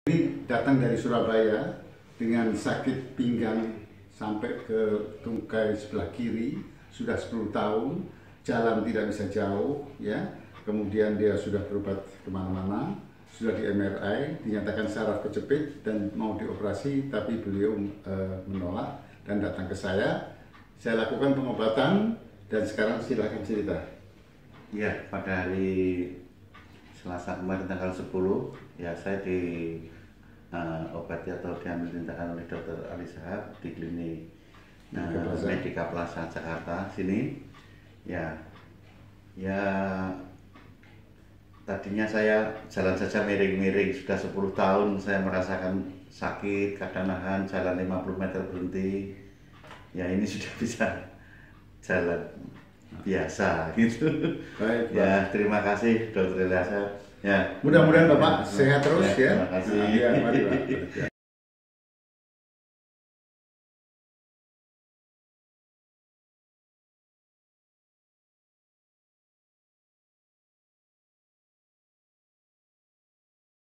Ini datang dari Surabaya dengan sakit pinggang sampai ke tungkai sebelah kiri, sudah 10 tahun, jalan tidak bisa jauh, ya. Kemudian dia sudah berobat kemana-mana, sudah di MRI, dinyatakan saraf kejepit dan mau dioperasi, tapi beliau menolak dan datang ke saya. Saya lakukan pengobatan dan sekarang silakan cerita. Ya, pada hari Selasa kemarin tanggal 10, ya saya obati atau diambil tindakan oleh Dr. Ali Shahab di klinik Medika Plaza Jakarta sini. Ya, tadinya saya jalan saja miring-miring, sudah 10 tahun saya merasakan sakit, kadang nahan jalan 50 meter berhenti. Ya ini sudah bisa jalan biasa gitu. Baik, Pak. Ya, terima kasih Dr. Ali Shahab. Ya, Mudah-mudahan Bapak sehat terus, ya. Terima kasih. Ya, mari, Pak.